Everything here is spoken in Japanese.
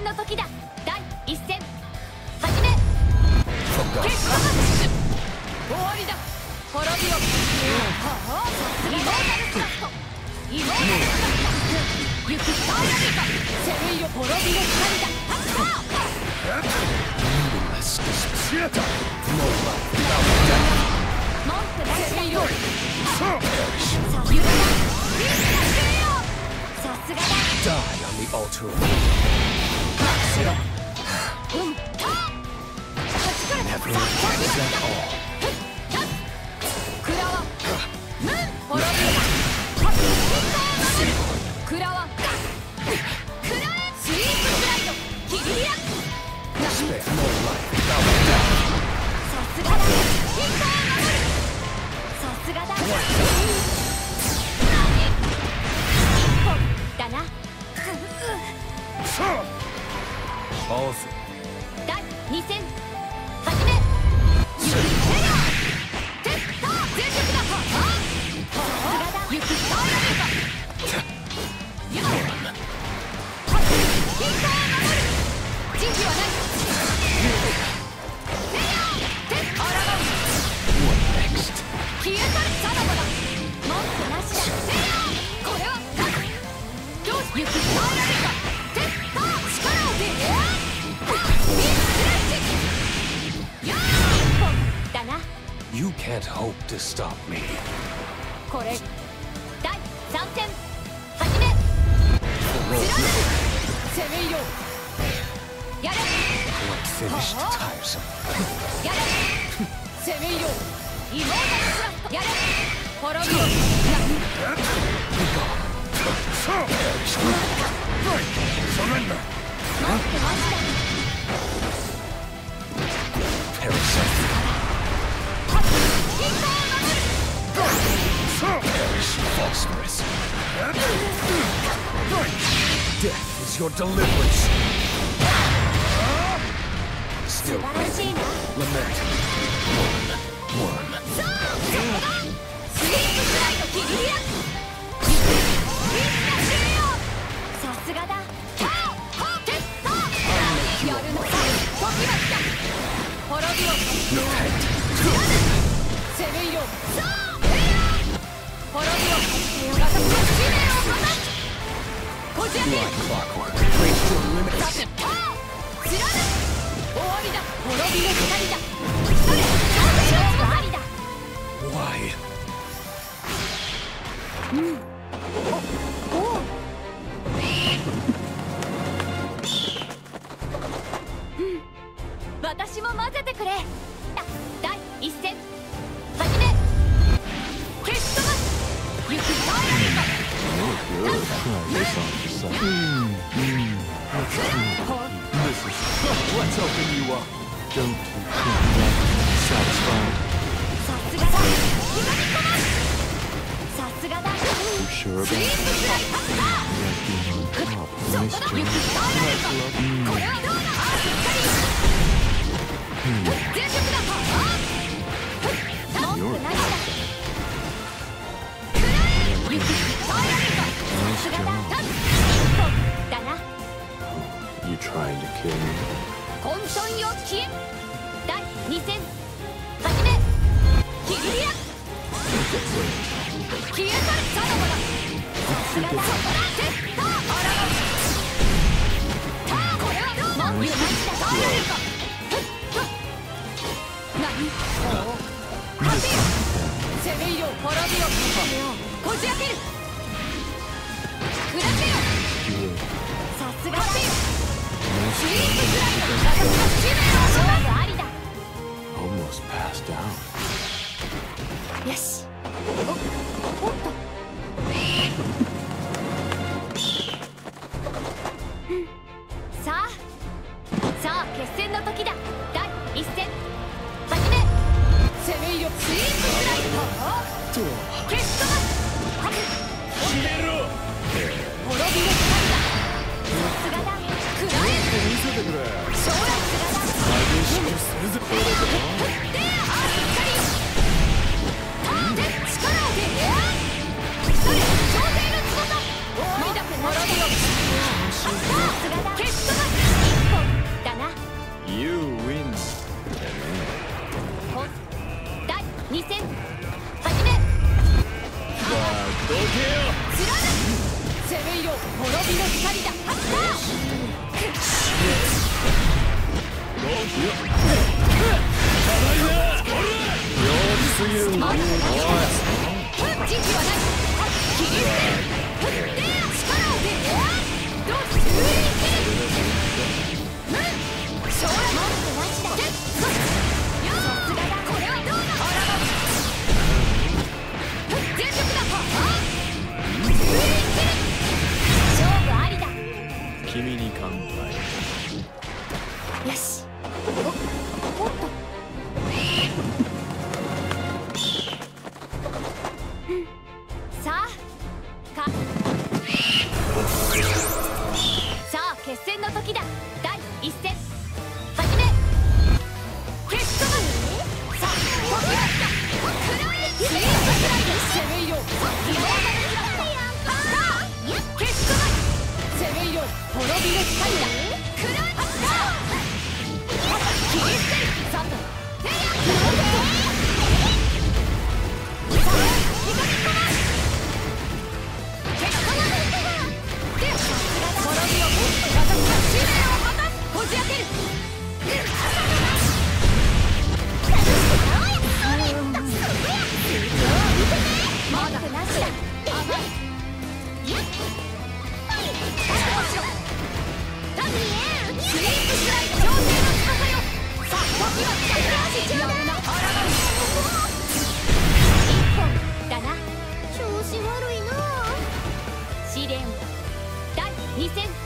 の時だ。第一戦始め。決勝マッチ終わりだ。滅びろ。イモータルスラスト。イモータルスラスト。行くスターラビカ。セルイロ滅びの光だ。文句なしだ。セルイロさすがだ。Die on the altar. Never is that all. クラワムン滅びろ。クラワクラエスリープスライドキリリア。さすがだ。ヒットを守る。さすがだ。だな。第2戦始め。全力だ。行くスターラビカ。ヒットを守る。慈悲はない。レイヤーあらがう。消え去るサダコだ。文句なしだ。レイヤーこれは行くスターラビカ。力を出る。 You can't hope to stop me. これ第3戦始め。攻めよう。やれ。やれ。攻めよう。イモータルスラット。やれ。滅びろ。待ってマジだ。 Phosphorus. Death is your deliverance. Still waiting. Lament. Worm. Sleep slideキリリア。さすがだ。やるのさ。時は来た。滅びろ。攻めよう。滅びろ。私の使命を果たす。こちらで。さて、知らぬ。終わりだ。滅びの光だ。それ、勝負ありだ。 Why? 私も混ぜてくれ。第一戦始め。決勝マッチ。行くスターラビカ。 Let's open you up. Don't satisfied. さすがだ。さすがだ。スリープスライド。そこだ。行くスターラビカ。これはどうだ。全力だ。文句なしだ。行くスターラビカ。さすがだ。だな。 You trying to kill me? 混沌よ消え。第2戦始め。キリリア。消え去るサダコだ。さすがだ。そこだ。セッターあらがう。これはどうだ。文句なしだ。スターラビカ。何。勝てよ。攻めよう。滅びよ。こじ開ける。砕けよ。さすがだ。スリープスライド。私の使命を果たすありだ。 Almost passed out. よし。おっと。さあ決戦の時だ。第一戦始め。攻めよ。スリープスライド。決勝マッチ。決めろ。滅びの光だ。さすがだ。クラエンス。将来すがだ。決勝時はない。切り捨てる。振って力を出る。どうする。将来も同じだ。これはどうだ。全力だ。勝負ありだ。 君に乾杯。 よし。おっと。さあ決戦の時だ。第一戦始め。決勝さあ時が来た。スイープスライド攻めよう。決勝攻めよう。滅びの光だ。切り捨てる。さあ試練第2戦